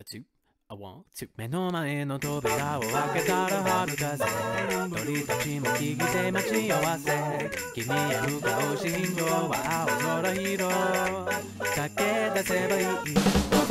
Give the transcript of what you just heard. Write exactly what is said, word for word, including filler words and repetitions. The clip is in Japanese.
two, a one, two 目の前の扉を開けたら春風鳥たちも聞きて待ち合わせ君へ向かう信号は青空色駆け出せばいい